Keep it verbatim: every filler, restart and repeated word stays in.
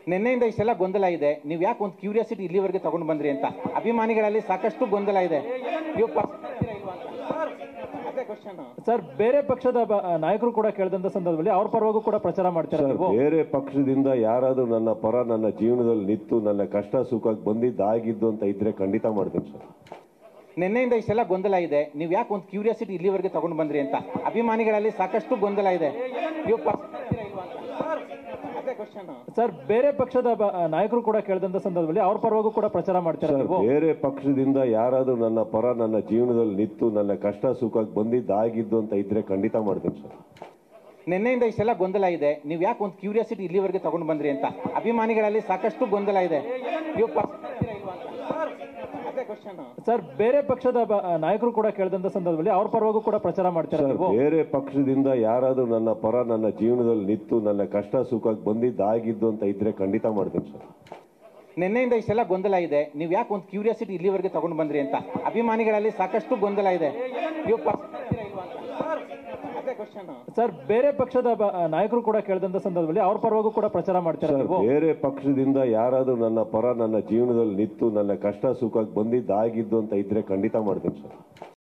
ನಿನ್ನೆಯಿಂದ ಇಷ್ಟೆಲ್ಲ ಗೊಂದಲ ಇದೆ. ನೀವು ಯಾಕೆ ಒಂದು ಕ್ಯೂರಿಯಾಸಿಟಿ ಇಲ್ಲಿವರೆಗೆ ತಗೊಂಡು ಬಂದ್ರಿ ಅಂತ ಅಭಿಮಾನಿಗಳಲ್ಲಿ ಸಾಕಷ್ಟು ಗೊಂದಲ ಇದೆ. ನೀವು ಸರ್, ಬೇರೆ ಪಕ್ಷದ ನಾಯಕರು ಕೂಡ ಕೇಳಿದಂತ ಸಂದರ್ಭದಲ್ಲಿ ಅವ್ರ ಪರವಾಗೂ ಕೂಡ ಪ್ರಚಾರ ಮಾಡ್ತಾರೆ. ಬೇರೆ ಪಕ್ಷದಿಂದ ಯಾರಾದ್ರೂ ನನ್ನ ಪರ ನನ್ನ ಜೀವನದಲ್ಲಿ ನಿಂತು ನನ್ನ ಕಷ್ಟ ಸುಖಕ್ಕೆ ಬಂದಿದ್ದಾಗಿದ್ದು ಅಂತ ಇದ್ರೆ ಖಂಡಿತ ಮಾಡ್ತೀನಿ ಸರ್. ನಿನ್ನೆಯಿಂದ ಇಷ್ಟೆಲ್ಲ ಗೊಂದಲ ಇದೆ. ನೀವು ಯಾಕೆ ಒಂದು ಕ್ಯೂರಿಯಾಸಿಟಿ ಇಲ್ಲಿವರೆಗೆ ತಗೊಂಡು ಬಂದ್ರಿ ಅಂತ ಅಭಿಮಾನಿಗಳಲ್ಲಿ ಸಾಕಷ್ಟು ಗೊಂದಲ ಇದೆ. ನೀವು ಸರ್, ಬೇರೆ ಪಕ್ಷದ ನಾಯಕರು ಕೂಡ ಕೇಳಿದಂತ ಸಂದರ್ಭದಲ್ಲಿ ಅವ್ರ ಪರವಾಗೂ ಕೂಡ ಪ್ರಚಾರ ಮಾಡ್ತಾರೆ. ಬೇರೆ ಪಕ್ಷದಿಂದ ಯಾರಾದ್ರೂ ನನ್ನ ಪರ ನನ್ನ ಜೀವನದಲ್ಲಿ ನಿಂತು ನನ್ನ ಕಷ್ಟ ಸುಖಕ್ಕೆ ಬಂದಿದ್ದಾಗಿದ್ದು ಅಂತ ಇದ್ರೆ ಖಂಡಿತ ಮಾಡ್ತೀನಿ ಸರ್. ನಿನ್ನೆಯಿಂದ ಇಷ್ಟೆಲ್ಲ ಗೊಂದಲ ಇದೆ. ನೀವು ಯಾಕೆ ಒಂದು ಕ್ಯೂರಿಯಾಸಿಟಿ ಇಲ್ಲಿವರೆಗೆ ತಗೊಂಡು ಬಂದ್ರಿ ಅಂತ ಅಭಿಮಾನಿಗಳಲ್ಲಿ ಸಾಕಷ್ಟು ಗೊಂದಲ ಇದೆ. ನೀವು ಸರ್, ಬೇರೆ ಪಕ್ಷದ ನಾಯಕರು ಕೂಡ ಕೇಳಿದಂತ ಸಂದರ್ಭದಲ್ಲಿ ಅವ್ರ ಪರವಾಗೂ ಕೂಡ ಪ್ರಚಾರ ಮಾಡ್ತಾರೆ. ಬೇರೆ ಪಕ್ಷದಿಂದ ಯಾರಾದ್ರೂ ನನ್ನ ಪರ ನನ್ನ ಜೀವನದಲ್ಲಿ ನಿಂತು ನನ್ನ ಕಷ್ಟ ಸುಖಕ್ಕೆ ಬಂದಿದ್ದಾಗಿದ್ದು ಅಂತ ಇದ್ರೆ ಖಂಡಿತ ಮಾಡ್ತೀನಿ ಸರ್. ನಿನ್ನೆಯಿಂದ ಇಷ್ಟೆಲ್ಲ ಗೊಂದಲ ಇದೆ. ನೀವು ಯಾಕೆ ಒಂದು ಕ್ಯೂರಿಯಾಸಿಟಿ ಇಲ್ಲಿವರೆಗೆ ತಗೊಂಡು ಬಂದ್ರಿ ಅಂತ ಅಭಿಮಾನಿಗಳಲ್ಲಿ ಸಾಕಷ್ಟು ಗೊಂದಲ ಇದೆ. ನೀವು ಸರ್, ಬೇರೆ ಪಕ್ಷದ ನಾಯಕರು ಕೂಡ ಕೇಳಿದಂತ ಸಂದರ್ಭದಲ್ಲಿ ಅವ್ರ ಪರವಾಗೂ ಕೂಡ ಪ್ರಚಾರ ಮಾಡ್ತಾರೆ. ಬೇರೆ ಪಕ್ಷದಿಂದ ಯಾರಾದ್ರೂ ನನ್ನ ಪರ ನನ್ನ ಜೀವನದಲ್ಲಿ ನಿಂತು ನನ್ನ ಕಷ್ಟ ಸುಖಕ್ಕೆ ಬಂದಿದ್ದಾಗಿದ್ದು ಅಂತ ಇದ್ರೆ ಖಂಡಿತ ಮಾಡ್ತೀನಿ ಸರ್.